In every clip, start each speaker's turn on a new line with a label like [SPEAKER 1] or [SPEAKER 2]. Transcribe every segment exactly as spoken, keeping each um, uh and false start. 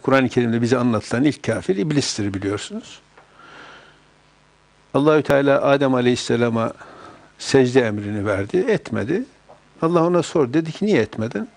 [SPEAKER 1] Kur'an-ı Kerim'de bize anlatılan ilk kafir iblistir biliyorsunuz. Allahü Teala Adem Aleyhisselam'a secde emrini verdi, etmedi. Allah ona sordu, dedi ki niye etmedin?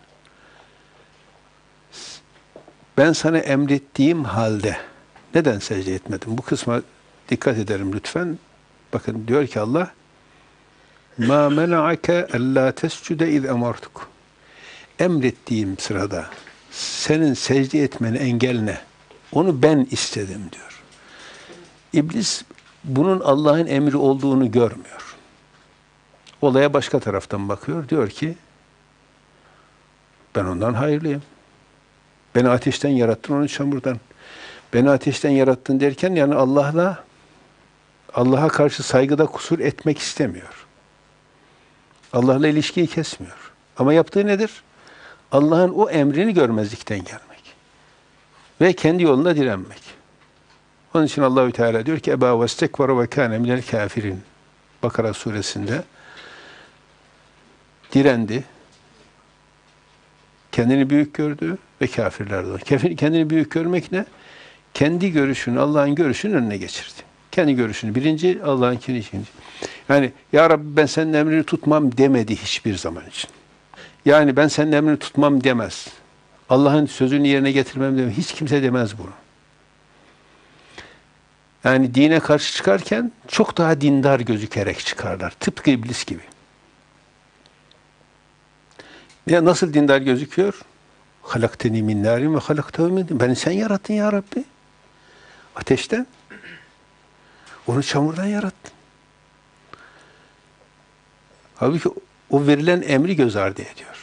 [SPEAKER 1] Ben sana emrettiğim halde neden secde etmedin? Bu kısma dikkat ederim lütfen. Bakın diyor ki Allah, ma mena'ake alla tescude iz emartuk. Emrettiğim sırada senin secde etmeni engel ne? Onu ben istedim diyor. İblis bunun Allah'ın emri olduğunu görmüyor. Olaya başka taraftan bakıyor. Diyor ki ben ondan hayırlıyım. Beni ateşten yarattın, onu çamurdan. Beni ateşten yarattın derken yani Allah'la Allah'a karşı saygıda kusur etmek istemiyor. Allah'la ilişkiyi kesmiyor. Ama yaptığı nedir? Allah'ın o emrini görmezlikten gelmek. Ve kendi yolunda direnmek. Onun için Allahü Teala diyor ki Eba vestekbara ve kâne minel kâfirin. Bakara suresinde direndi. Kendini büyük gördü ve kafirlerdi. Kendini büyük görmek ne? Kendi görüşünü, Allah'ın görüşünün önüne geçirdi. Kendi görüşünü birinci, Allah'ınkini ikinci. Yani ya Rabbi ben senin emrini tutmam demedi hiçbir zaman için. Yani ben senin emrini tutmam demez. Allah'ın sözünü yerine getirmem demez. Hiç kimse demez bunu. Yani dine karşı çıkarken çok daha dindar gözükerek çıkarlar. Tıpkı iblis gibi. Ya nasıl dindar gözüküyor? Halakteni min narin ve halaktehu min tin. Beni sen yarattın ya Rabbi. Ateşten. Onu çamurdan yarattın. Halbuki o verilen emri göz ardı ediyor.